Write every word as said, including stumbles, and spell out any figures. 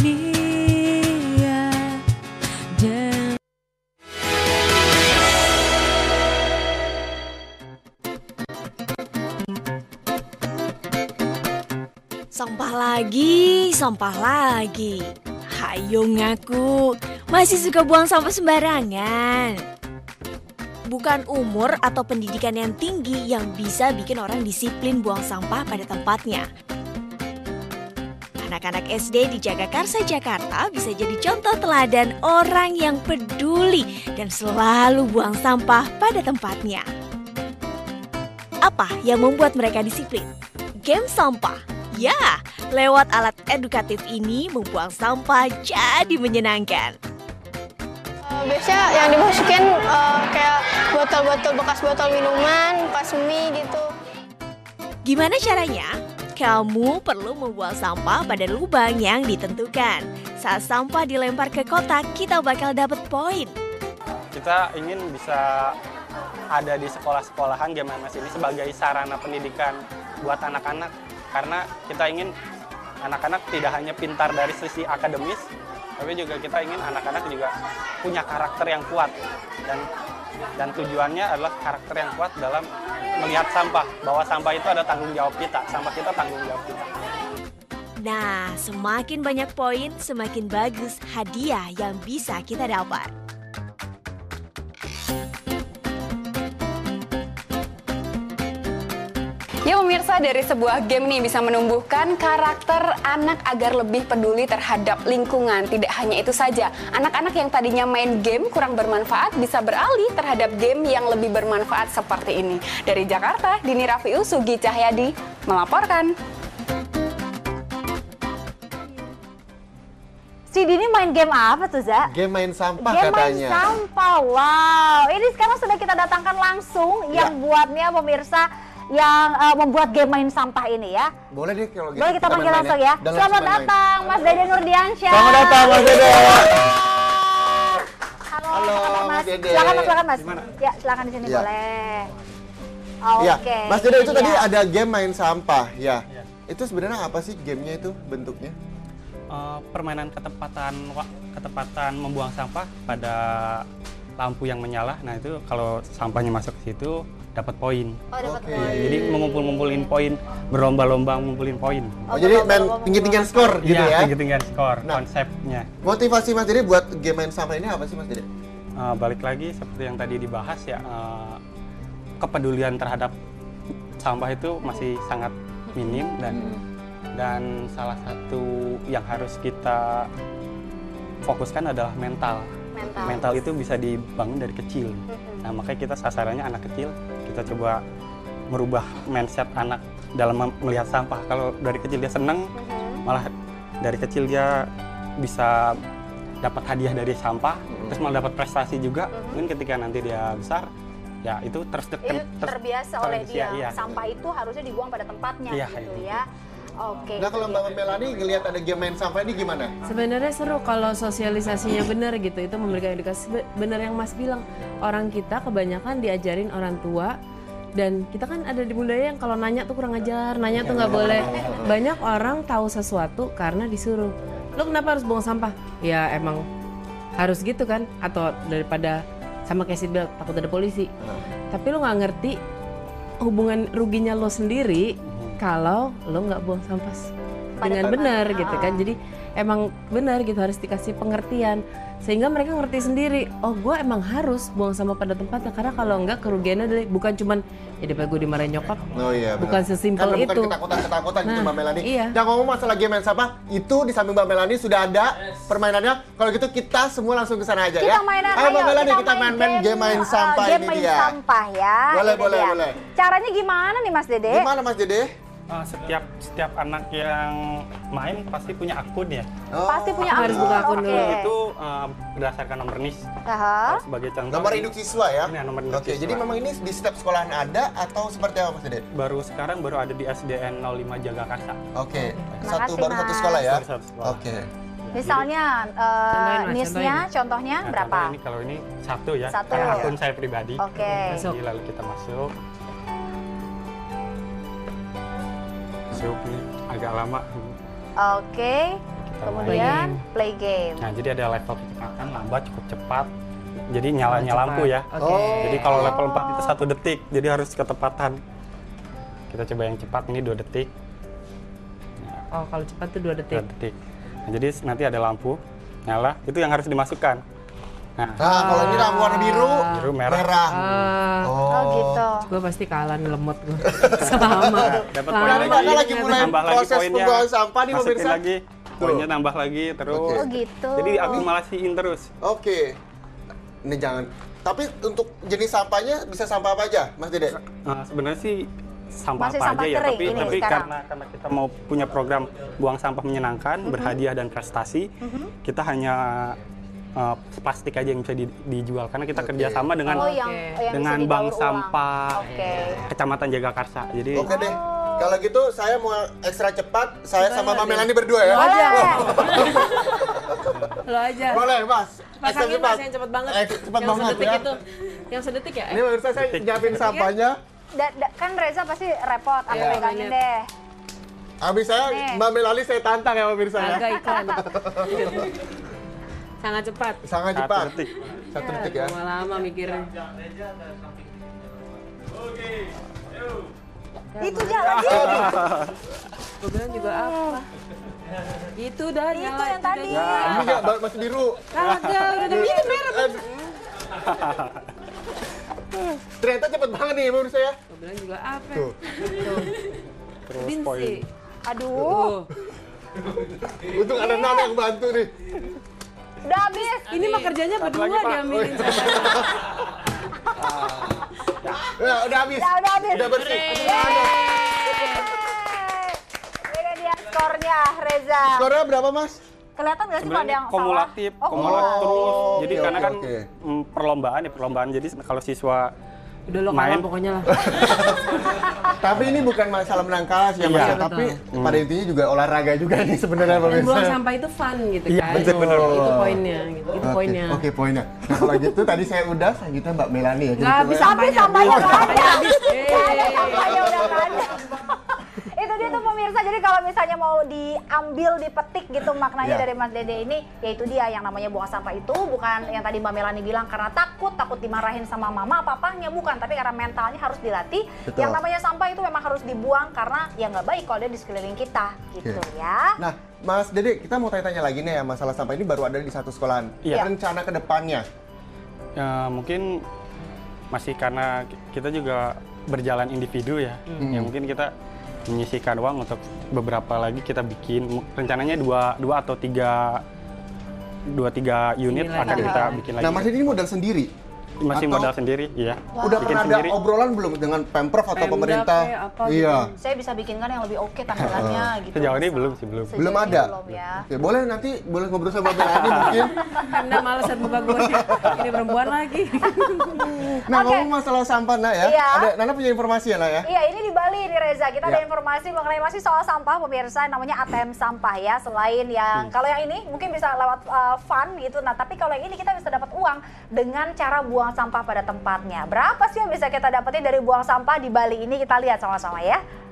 dunia. Dan sampah lagi, sampah lagi. Hayo ngaku, masih suka buang sampah sembarangan. Bukan umur atau pendidikan yang tinggi yang bisa bikin orang disiplin buang sampah pada tempatnya. Anak-anak S D di Jagakarsa, Jakarta bisa jadi contoh teladan orang yang peduli dan selalu buang sampah pada tempatnya. Apa yang membuat mereka disiplin? Game sampah. Ya, lewat alat edukatif ini membuang sampah jadi menyenangkan. Biasanya yang dimasukin uh, kayak botol-botol bekas botol minuman, bekas mie gitu. Gimana caranya? Kamu perlu membuang sampah pada lubang yang ditentukan. Saat sampah dilempar ke kotak, kita bakal dapat poin. Kita ingin bisa ada di sekolah-sekolahan Game M S ini sebagai sarana pendidikan buat anak-anak. Karena kita ingin anak-anak tidak hanya pintar dari sisi akademis, tapi juga kita ingin anak-anak juga punya karakter yang kuat. Dan dan tujuannya adalah karakter yang kuat dalam melihat sampah, bahwa sampah itu ada tanggung jawab kita, sampah kita tanggung jawab kita. Nah, semakin banyak poin, semakin bagus hadiah yang bisa kita dapat. Ya pemirsa, dari sebuah game nih bisa menumbuhkan karakter anak agar lebih peduli terhadap lingkungan. Tidak hanya itu saja, anak-anak yang tadinya main game kurang bermanfaat bisa beralih terhadap game yang lebih bermanfaat seperti ini. Dari Jakarta, Dini Rafiu, Sugi Cahyadi melaporkan. Si Dini main game apa tuh, Za? Game main sampah game katanya. Game main sampah, wow. Ini sekarang sudah kita datangkan langsung ya. yang buatnya pemirsa yang uh, membuat game main sampah ini ya. Boleh deh kalau gitu. Boleh kita, kita panggil langsung ya. Dalam Selamat datang main. Mas Dede Nurdiansyah. Selamat datang Mas Dede. Halo, Halo Mas. Mas Dede. Silakan Mas, silakan Mas. Gimana? Ya, silakan di sini ya. boleh. Oke. Ya. Okay. Mas Dede itu ya. tadi ada game main sampah ya. ya. Itu sebenarnya apa sih gamenya itu bentuknya? Uh, permainan ketepatan ketepatan membuang sampah pada lampu yang menyala. Nah itu kalau sampahnya masuk ke situ dapat poin. Oh, dapat okay. poin. Jadi mengumpul-ngumpulin poin, berlomba-lomba ngumpulin poin. Oh, oh jadi main tinggi-tinggian skor gitu ya? Iya, tinggi-tinggian skor, nah, konsepnya. Motivasi Mas Dede buat game main sampah ini apa sih Mas Dede? Uh, balik lagi seperti yang tadi dibahas ya, uh, kepedulian terhadap sampah itu masih sangat minim dan hmm. dan salah satu yang harus kita fokuskan adalah mental. Mental, mental itu bisa dibangun dari kecil. Mm-hmm. Nah makanya kita sasarannya anak kecil, kita coba merubah mindset anak dalam melihat sampah. Kalau dari kecil dia seneng, mm-hmm. malah dari kecil dia bisa dapat hadiah dari sampah, mm-hmm. terus malah dapat prestasi juga. Mm-hmm. Mungkin ketika nanti dia besar, ya itu terus itu terbiasa oleh dia. Iya. Sampah itu harusnya dibuang pada tempatnya, iya, gitu iya. ya. Oke. Nah kalau Mbak Melani ngelihat ada game main sampah ini gimana? Sebenarnya seru kalau sosialisasinya benar gitu, itu memberikan edukasi. Benar yang Mas bilang, orang kita kebanyakan diajarin orang tua, dan kita kan ada di budaya yang kalau nanya tuh kurang ajar, nanya tuh nggak boleh. Banyak orang tahu sesuatu karena disuruh. Lo kenapa harus buang sampah? Ya emang harus gitu kan? Atau daripada sama kayak Sidbel takut ada polisi. Tapi lo nggak ngerti hubungan ruginya lo sendiri kalau lo nggak buang sampah dengan benar gitu kan. Jadi emang benar gitu, harus dikasih pengertian sehingga mereka ngerti sendiri, oh gue emang harus buang sampah pada tempatnya, karena kalau enggak kerugiannya dari, bukan cuman ya daripada gue dimarahin nyokap. Oh iya, bukan sesimpel karena itu. Bukan ketakutan-ketakutan nah, gitu Mbak Melani. Iya. Dan ngomong masalah game main sampah, itu di samping Mbak Melani sudah ada yes. permainannya. Kalau gitu kita semua langsung ke sana aja kita ya. Mainan, ayo Mbak Melani, kita, kita main-main game, game main sampah uh, game ini main dia. sampah ya. Boleh, ini boleh, dia. boleh. Caranya gimana nih Mas Dede? Gimana Mas Dede? Uh, setiap setiap anak yang main pasti punya akun ya. Oh. Pasti punya akun. Harus buka akun dulu. Okay. Itu uh, berdasarkan nomor N I S. Uh-huh. Sebagai contoh. Nomor induk siswa ya? Ini nomor induk Oke, siswa. jadi memang ini di setiap sekolahan ada atau seperti apa Mas Dede? Baru sekarang baru ada di S D N nol lima Jagakarsa. Oke, satu kasih, baru Mas. satu sekolah ya? Baru satu sekolah. Oke. Misalnya uh, N I S-nya contohnya nah, berapa? Contoh ini kalau ini satu ya, satu. karena akun saya pribadi. Oke. Okay. Jadi lalu kita masuk. Masuk nih, agak lama. Oke. Kita Kemudian play game. Nah, jadi ada level kecepatan, lambat, cukup cepat. Jadi nyalanya lampu ya. Oke. Oh. Jadi kalau level empat itu satu detik, jadi harus ketepatan. Kita coba yang cepat, ini dua detik. Oh, kalau cepat tuh dua detik. dua detik. Nah, jadi nanti ada lampu nyala, itu yang harus dimasukkan. Nah, Nah, kalau ini lampu warna biru, biru, merah. merah. Ah, Oh gitu. gue pasti kalah nih, lemot gue. Sama. Dapat Lama poin Nah, lagi. Mbak lagi mulai Tambah lagi proses poinnya. pembuangan sampah nih Masukin pemirsa. lagi, poinnya tambah lagi terus. Oke. Oh gitu. Jadi akumulasiin terus. Oke. Ini jangan. Tapi untuk jenis sampahnya bisa sampah apa aja, Mas Dede? Nah, sebenarnya sih sampah Masih apa sampah aja ya, kering tapi ini tapi sekarang. karena karena kita mau punya program buang sampah menyenangkan, berhadiah dan prestasi, kita hanya uh, plastik aja yang bisa di- dijual karena kita Oke. kerjasama dengan Oh yang, Oke. yang dengan bisa bank didaur ulang. sampah Oke. Kecamatan Jagakarsa. Jadi Oke deh. Kalau gitu saya mau ekstra cepat, saya sama Coba Mbak deh. Melani berdua ya. Lo aja. Boleh. Lo aja. Boleh, Mas. Pasangin Ekstra mas yang cepet banget. Eh, cepet yang banget sedetik ya. itu. Yang sedetik ya? Ini pemirsa saya nyiapin sampahnya. Da- da- kan Reza pasti repot, aku Iya. pegangin Lihat. deh. Habis saya Nih. Mbak Melani saya tantang ya pemirsa ya. Agak iklan. Sangat cepat. Sangat satu cepat. detik. Satu detik ya. Lama-lama mikirnya. Itu jalan sih. Gue bilang juga apa? Itu dah Itu nyala. yang dah tadi. nyala. Ini nggak Mbak, masih biru. Kagak, udah ada itu merah. Ternyata cepet banget nih pemirsa ya. Gue bilang juga apa? Tuh. Terus Binsi. poin. Aduh, Tuh. Untung ada Nana yang bantu nih. udah habis. Ini mah kerjanya berdua lagi, Pak. diambilin sama. Ya, udah habis. Udah, udah habis. Udah bersih. Yeay. Ini dia skornya, Reza. Skornya berapa, Mas? Kelihatan nggak sih kalau ada Sebenarnya yang kumulatif, salah? Oh, kumulatif oh, terus. oke, Jadi oke, karena kan oke. mm, perlombaan ya perlombaan. Jadi kalau siswa Udah lo kalah main pokoknya lah. Tapi ini bukan masalah menang kalah sih ya, Mas. Iya, ya. Tapi betul. pada intinya juga olahraga juga nih sebenarnya Dan pemirsa. buang sampah itu fun gitu Iya, kan. bener-bener. Itu poinnya, gitu. Itu Oke, poinnya. Oke, poinnya. Nah, kalau gitu tadi saya udah, selanjutnya Mbak Melani ya. Jadi Nggak coba habis ya. Tapi sampahnya. sampahnya nggak ada. Habis. Nggak ada Eh. sampahnya udah nggak ada. Itu dia tuh pemirsa, jadi kalau misalnya mau diambil, dipetik gitu maknanya Iya. dari Mas Dede ini, yaitu dia yang namanya buang sampah itu bukan yang tadi Mbak Melani bilang karena takut, takut dimarahin sama mama, papanya, bukan. Tapi karena mentalnya harus dilatih. Betul. Yang namanya sampah itu memang harus dibuang karena ya nggak baik kalau dia di sekeliling kita, gitu Oke. ya. Nah, Mas Dede, kita mau tanya-tanya lagi nih ya, masalah sampah ini baru ada di satu sekolahan. Iya. Rencana ke depannya. ya, mungkin masih karena kita juga berjalan individu ya. Hmm. Ya mungkin kita menyisihkan uang untuk beberapa lagi kita bikin rencananya dua dua atau tiga dua tiga unit Ini lagi. akan kita bikin lagi. Nah, Mas Dede ini modal sendiri. Masih atau- modal sendiri, iya. Udah Bikin pernah sendiri. ada obrolan belum dengan Pemprov atau Pemda pemerintah? kayak apa Iya. Saya bisa bikinkan yang lebih oke tampilannya gitu. Sejauh ini belum sih, belum. Sejauh Belum ini ada. Belum ya. Oke, boleh nanti boleh ngobrol sama Mbak Melani mungkin. Pemda males liat muka gue. Ini perempuan lagi. Nah, Oke. ngomong masalah sampah, Nak ya. Iya. Ada Nana punya informasi ya, Nak ya? Iya, ini di Bali nih Reza. Kita ada Ya. informasi mengenai masih soal sampah pemirsa, namanya A T M sampah ya. Selain yang kalau yang ini mungkin bisa lewat uh, fun gitu. Nah, tapi kalau yang ini kita bisa dapat uang dengan cara buang sampah pada tempatnya. Berapa sih yang bisa kita dapetin dari buang sampah di Bali ini? Kita lihat sama-sama ya.